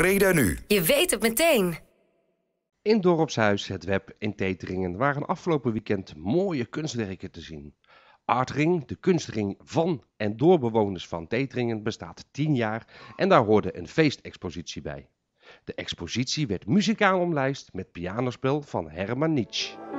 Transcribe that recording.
Breda Nu. Je weet het meteen. In Dorpshuis Het Web in Teteringen waren afgelopen weekend mooie kunstwerken te zien. Artring, de kunstring van en door bewoners van Teteringen, bestaat 10 jaar en daar hoorde een feestexpositie bij. De expositie werd muzikaal omlijst met pianospel van Herman Nitsch.